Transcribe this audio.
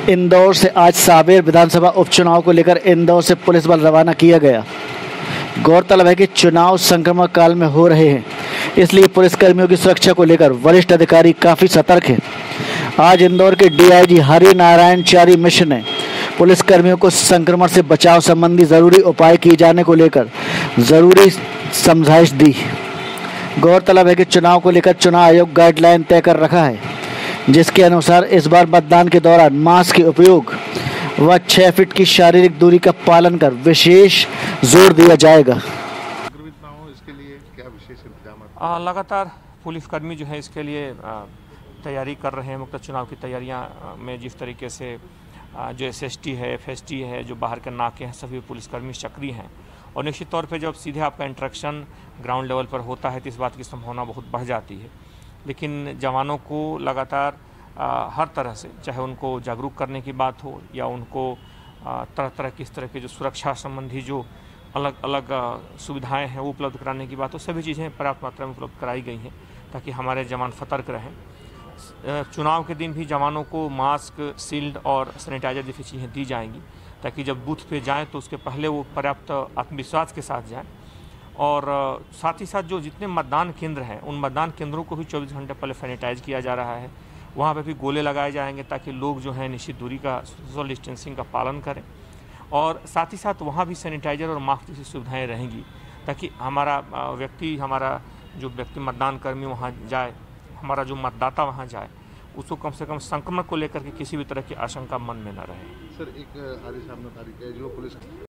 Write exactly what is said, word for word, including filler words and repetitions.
इंदौर से आज सावेर विधानसभा उपचुनाव को लेकर इंदौर से पुलिस बल रवाना किया गया। गौरतलब है कि चुनाव संक्रमण काल में हो रहे हैं, इसलिए पुलिसकर्मियों की सुरक्षा को लेकर वरिष्ठ अधिकारी काफी सतर्क हैं। आज इंदौर के डीआईजी हरि नारायण चारी मिश्र ने पुलिसकर्मियों को संक्रमण से बचाव संबंधी जरूरी उपाय किए जाने को लेकर जरूरी समझाइश दी। गौरतलब है कि चुनाव को लेकर चुनाव आयोग गाइडलाइन तय कर रखा है, जिसके अनुसार इस बार मतदान के दौरान मास्क के उपयोग व छह फीट की शारीरिक दूरी का पालन कर विशेष जोर दिया जाएगा। संक्रमित ना हो इसके लिए क्या विशेष इंतजाम? लगातार पुलिसकर्मी जो है इसके लिए तैयारी कर रहे हैं। मुक्त चुनाव की तैयारियां में जिस तरीके से जो एस एस टी है, एफ एस टी है, जो बाहर के नाके हैं, सभी पुलिसकर्मी सक्रिय हैं और निश्चित तौर पे जब सीधे आपका इंटरेक्शन ग्राउंड लेवल पर होता है तो इस बात की संभावना बहुत बढ़ जाती है। लेकिन जवानों को लगातार आ, हर तरह से, चाहे उनको जागरूक करने की बात हो या उनको आ, तरह तरह की इस तरह के जो सुरक्षा संबंधी जो अलग अलग आ, सुविधाएं हैं वो उपलब्ध कराने की बात हो, सभी चीज़ें पर्याप्त मात्रा में उपलब्ध कराई गई हैं ताकि हमारे जवान सतर्क रहें। चुनाव के दिन भी जवानों को मास्क, शील्ड और सैनिटाइजर जैसी चीज़ें दी जाएंगी ताकि जब बूथ पे जाएं तो उसके पहले वो पर्याप्त आत्मविश्वास के साथ जाएं। और साथ ही साथ जो जितने मतदान केंद्र हैं उन मतदान केंद्रों को भी चौबीस घंटे पहले सैनिटाइज किया जा रहा है। वहाँ पे भी गोले लगाए जाएंगे ताकि लोग जो हैं निश्चित दूरी का, सोशल डिस्टेंसिंग का पालन करें। और साथ ही साथ वहाँ भी सैनिटाइजर और मास्क जैसी सुविधाएँ रहेंगी ताकि हमारा व्यक्ति हमारा जो व्यक्ति मतदान कर्मी वहाँ जाए, हमारा जो मतदाता वहाँ जाए, उसको कम से कम संक्रमण को लेकर के किसी भी तरह की आशंका मन में न रहे। सर, एक आज सामने तारीख है जो पुलिस